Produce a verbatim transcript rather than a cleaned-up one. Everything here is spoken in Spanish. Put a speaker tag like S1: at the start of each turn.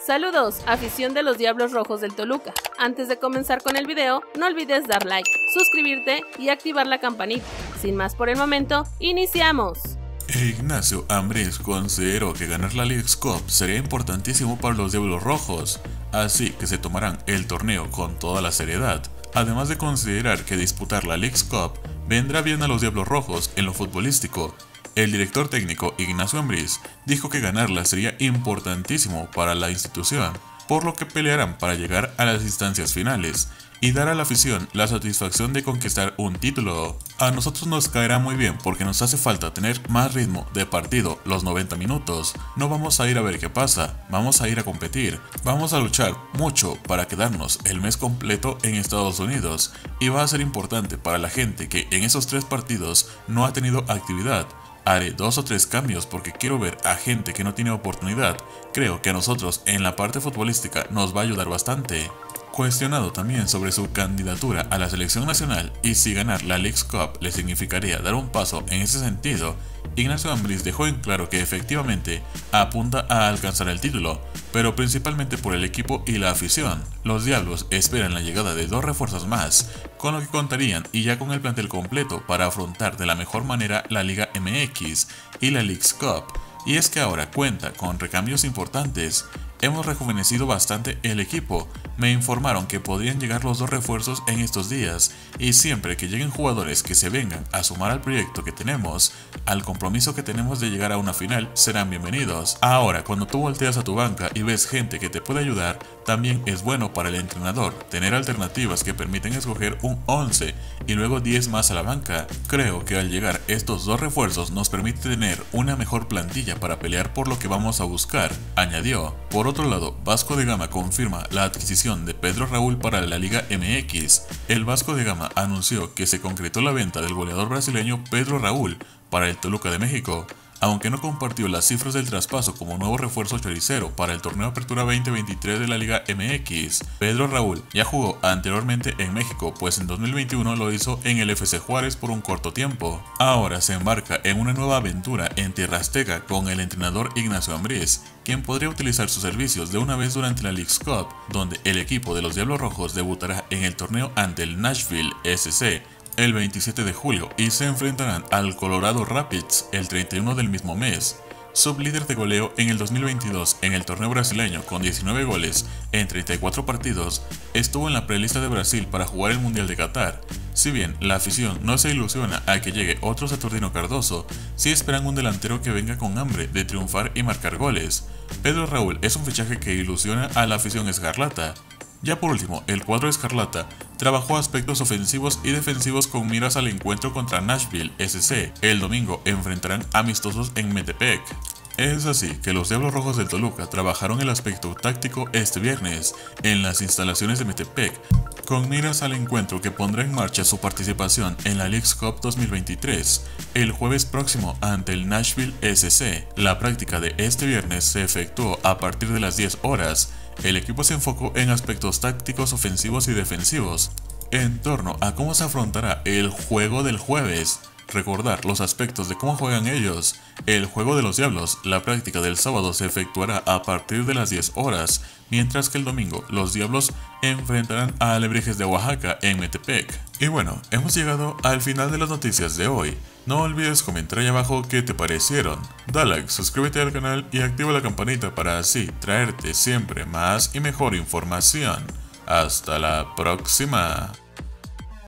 S1: Saludos, afición de los Diablos Rojos del Toluca. Antes de comenzar con el video, no olvides dar like, suscribirte y activar la campanita. Sin más por el momento, ¡iniciamos!
S2: Ignacio Ambriz consideró que ganar la Leagues Cup sería importantísimo para los Diablos Rojos, así que se tomarán el torneo con toda la seriedad, además de considerar que disputar la Leagues Cup vendrá bien a los Diablos Rojos en lo futbolístico. El director técnico Ignacio Ambriz dijo que ganarla sería importantísimo para la institución, por lo que pelearán para llegar a las instancias finales y dar a la afición la satisfacción de conquistar un título. A nosotros nos caerá muy bien porque nos hace falta tener más ritmo de partido los noventa minutos. No vamos a ir a ver qué pasa, vamos a ir a competir, vamos a luchar mucho para quedarnos el mes completo en Estados Unidos y va a ser importante para la gente que en esos tres partidos no ha tenido actividad. Haré dos o tres cambios porque quiero ver a gente que no tiene oportunidad. Creo que a nosotros en la parte futbolística nos va a ayudar bastante. Cuestionado también sobre su candidatura a la selección nacional y si ganar la Leagues Cup le significaría dar un paso en ese sentido, Ignacio Ambriz dejó en claro que efectivamente apunta a alcanzar el título, pero principalmente por el equipo y la afición. Los Diablos esperan la llegada de dos refuerzos más, con lo que contarían y ya con el plantel completo para afrontar de la mejor manera la Liga M X y la Leagues Cup. Y es que ahora cuenta con recambios importantes. Hemos rejuvenecido bastante el equipo. Me informaron que podrían llegar los dos refuerzos en estos días y siempre que lleguen jugadores que se vengan a sumar al proyecto que tenemos, al compromiso que tenemos de llegar a una final, serán bienvenidos. Ahora, cuando tú volteas a tu banca y ves gente que te puede ayudar, también es bueno para el entrenador tener alternativas que permiten escoger un once y luego diez más a la banca. Creo que al llegar estos dos refuerzos nos permite tener una mejor plantilla para pelear por lo que vamos a buscar, añadió. Por otro lado, Vasco de Gama confirma la adquisición de Pedro Raúl para la Liga M X. El Vasco de Gama anunció que se concretó la venta del goleador brasileño Pedro Raúl para el Toluca de México, aunque no compartió las cifras del traspaso como nuevo refuerzo choricero para el torneo Apertura veinte veintitrés de la Liga M X. Pedro Raúl ya jugó anteriormente en México, pues en dos mil veintiuno lo hizo en el F C Juárez por un corto tiempo. Ahora se embarca en una nueva aventura en Tierra Azteca con el entrenador Ignacio Ambriz, quien podría utilizar sus servicios de una vez durante la Leagues Cup, donde el equipo de los Diablos Rojos debutará en el torneo ante el Nashville S C el veintisiete de julio y se enfrentarán al Colorado Rapids el treinta y uno del mismo mes. Sublíder de goleo en el dos mil veintidós en el torneo brasileño con diecinueve goles en treinta y cuatro partidos, estuvo en la prelista de Brasil para jugar el Mundial de Qatar. Si bien la afición no se ilusiona a que llegue otro Saturnino Cardoso, sí esperan un delantero que venga con hambre de triunfar y marcar goles. Pedro Raúl es un fichaje que ilusiona a la afición escarlata. Ya por último, el cuadro escarlata trabajó aspectos ofensivos y defensivos con miras al encuentro contra Nashville S C. El domingo enfrentarán amistosos en Metepec. Es así que los Diablos Rojos del Toluca trabajaron el aspecto táctico este viernes en las instalaciones de Metepec, con miras al encuentro que pondrá en marcha su participación en la Leagues Cup dos mil veintitrés, el jueves próximo ante el Nashville S C. La práctica de este viernes se efectuó a partir de las diez horas. El equipo se enfocó en aspectos tácticos ofensivos y defensivos, en torno a cómo se afrontará el juego del jueves. Recordar los aspectos de cómo juegan ellos. El juego de los Diablos, la práctica del sábado se efectuará a partir de las diez horas, mientras que el domingo los Diablos enfrentarán a Alebrijes de Oaxaca en Metepec. Y bueno, hemos llegado al final de las noticias de hoy. No olvides comentar ahí abajo qué te parecieron. Da like, suscríbete al canal y activa la campanita para así traerte siempre más y mejor información. Hasta la próxima.